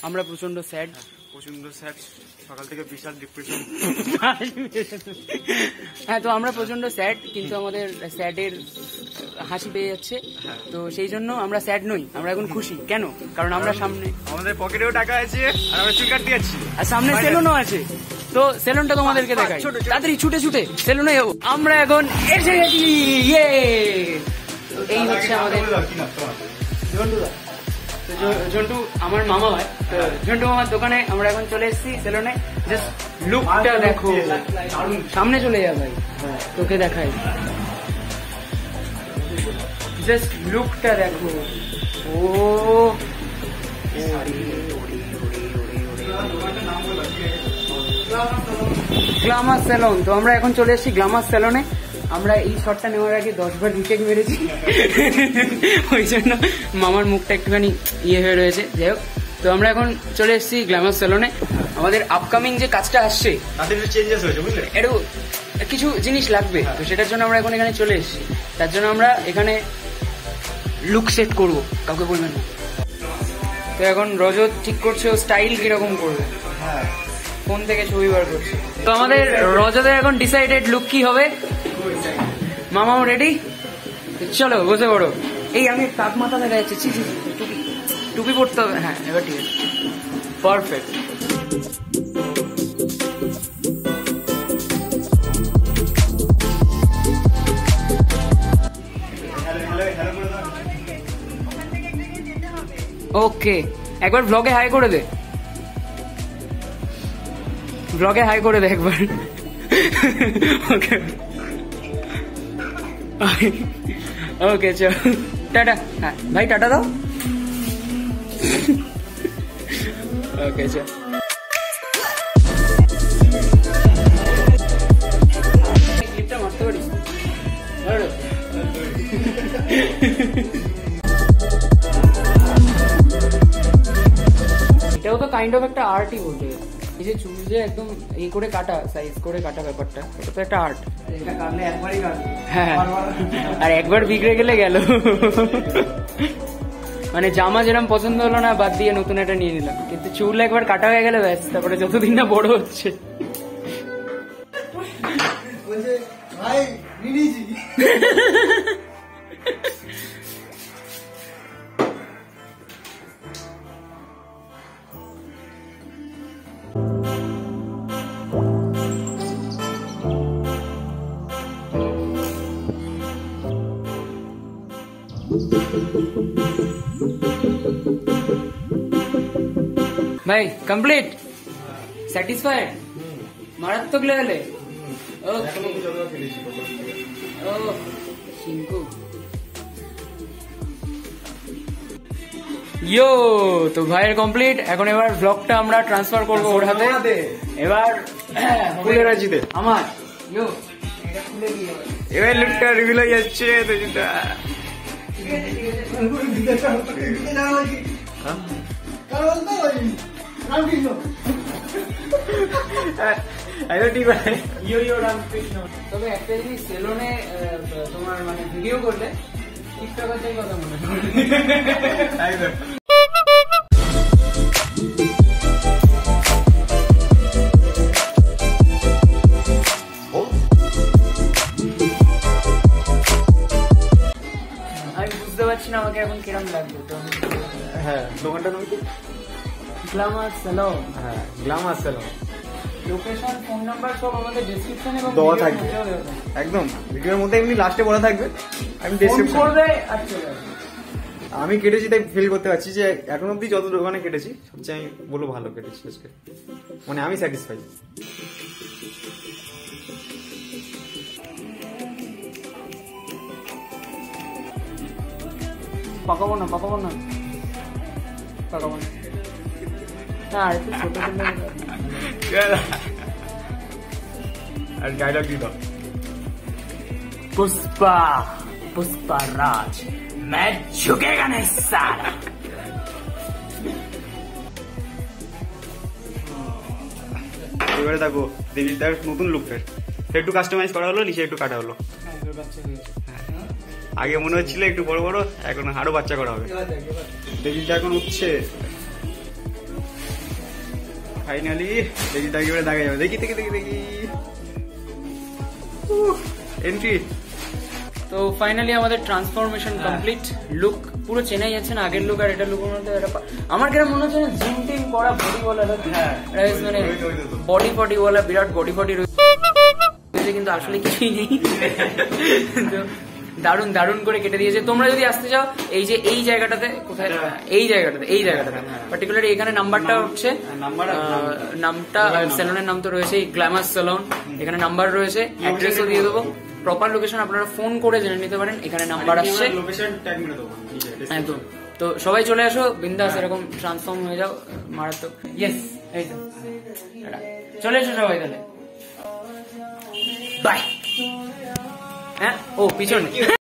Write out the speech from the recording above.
আমরা প্রচন্ড স্যাড, সকাল থেকে বিশাল ডিপ্রেশন। হ্যাঁ, তো আমরা প্রচন্ড স্যাড, কিন্তু আমাদের স্যাডের হাসি পেয়ে যাচ্ছে, তো সেই জন্য আমরা স্যাড নই, আমরা এখন খুশি। কেন? কারণ আমরা সামনে আমাদের পকেটেও টাকা আছে আর আমরা চুল কাটতে যাচ্ছি, আর সামনে সেলুনও আছে। তো সেলুনটা তোমাদেরকে দেখাই, তাড়াতাড়ি ছুটে ছুটে সেলুনে যাবো। আমরা এখন এসে গেছি, ইয়ে! এই হচ্ছে আমাদের ঝন্টু, আমার মামা হয়। তো ঝন্টু মামার দোকানে আমরা এখন চলে এসেছি সেলুনে। জাস্ট লুকটা দেখো, সামনে চলে যা ভাই, তোকে দেখাই। জাস্ট লুকটা দেখো, ও গ্ল্যামার সেলুন। তো আমরা এখন চলে এসেছি গ্ল্যামার সেলুনে। আমরা এই শটটা নেওয়ার আগে 10 বার রিটেক মেরেছি, ওই জন্য মামার মুখটা একটুখানি ইয়ে হয়ে রয়েছে। যাই হোক, তো আমরা এখন চলে এসেছি গ্ল্যামার সেলুনে। আমাদের আপকামিং যে কাজটা আসছে তাদের একটু চেঞ্জেস হয়েছে, বুঝলে, একটু কিছু জিনিস লাগবে, তো সেটার জন্য আমরা এখন এখানে চলে এসেছি। তার জন্য আমরা এখানে লুক সেট করবো, কাউকে বলবেন না। তো এখন রজত ঠিক করছে ও স্টাইল কিরকম করবে, ফোন থেকে ছবি বার করছে। তো আমাদের রজতের এখন ডিসাইডেড লুক কি হবে। মামাও রেডি, চলো বসে পড়ো। এই আমি কাক মাথা দেখা যাচ্ছে, ছি ছি, টুপি টুপি পড়তে হবে। হ্যাঁ, এবার ঠিক আছে, পারফেক্ট। ওকে, একবার ব্লগে হাই করে দে, ব্লগে হাই করে দে একবার। ওকে ওকে, চল টাটা। হ্যাঁ ভাই, টাটা দাও। ওকে, চল। ক্লিপটা মারতে পারিস? এটাও তো কাইন্ড অফ একটা আর্টই বলতে গেলে। এই যে চুল যে একদম এই করে কাটা, সাইজ করে কাটা, ব্যাপারটা এটা তো একটা আর্ট। হ্যাঁ, আর একবার বিগড়ে গেলে গেল। মানে জামা যেরকম পছন্দ হলো না, বাদ দিয়ে নতুন একটা নিয়ে নিলাম, কিন্তু চুল একবার কাটা হয়ে গেলে ব্যাস, তারপরে যতদিন না বড় হচ্ছে। ভাই কমপ্লিট, স্যাটিসফাইড, মারাত্মক লেভেলে। ইয়ো, তো ভাইয়ের কমপ্লিট। এখন এবার ব্লগটা আমরা ট্রান্সফার করবো ওর হাতে। এবার আমার ইয়ো, এবার লুকটা রিভিল হয়ে যাচ্ছে। তবে একটা জিনিস, সেলুনে তোমার মানে ভিডিও করলে টিকটকারদের কথা মনে হয়। আমি বুঝতে পারছি না আমাকে এখন কিরম লাগবে। তো হ্যাঁ, দোকানটা নাম কি? Glamour salon. হ্যাঁ, glamour salon. Location, phone number সব আমাদের ডেসক্রিপশনে দেওয়া থাকবে, একদম ভিডিওর মধ্যে এমনি লাস্টে বলা থাকবে। আমি ডেসক্রিপশন করবে। আচ্ছা, আমি কেটেছি তাই ফিল করতে পারছি যে এখন অব্দি যত দোকানে কেটেছি সবচেয়ে আমি বলবো ভালো কেটেছি আজকে, মানে আমি স্যাটিসফাই। পাকাবো না, পাকাবো না, পাকাবো না। আর একটু ছোট আর ডায়লগ দিল, पुष्पा पुष्पा राज मैं झुकेगा नहीं साला। এবারে দেখো দেবীর তার নতুন লুক, ফের একটু কাস্টমাইজ করা হলো, নিচে একটু কাটা হলো। আগে মনে হচ্ছিল একটু বড় বড়, এখন আরো বাচ্চা করা হবে। দেবীটা এখন উঠছে। ফাইনালি দেখি তাকে এবারে দেখা যাবে। দেখি দেখি দেখি দেখি এন্ট্রি। তো ফাইনালি আমাদের ট্রান্সফরমেশন কমপ্লিট। লুক পুরো চেনাই যাচ্ছে না আগের লুক আর এটা লুকের মধ্যে আমার কেন মনে হচ্ছে না জিম টিম করা বডি বলা মানে বডি ফডি বলা বিরাট বডি ফডি রয়েছে কিন্তু আসলে কিছুই নেই। তো দারুণ দারুণ করে কেটে দিয়েছে। তোমরা যদি আসতে চাও এই যে এই জায়গাটাতে কোথায় এই জায়গাটাতে পার্টিকুলারলি এখানে নাম্বারটা উঠছে, নামটা স্যালনের নাম তো রয়েছে গ্ল্যামার স্যালন। এখানে নাম্বার রয়েছে, অ্যাড্রেসও দিয়ে দেবো, প্রপার লোকেশন আপনারা ফোন করে জেনে নিতে পারেন। এখানে নাম্বার আসছে একদম। তো সবাই চলে আসো বিন্দাস, এরকম ট্রান্সফর্ম হয়ে যাও মারাত্মক। ইয়েস এই তো চলে এসো সবাই তাহলে, বাই। হ্যাঁ ও পিছনে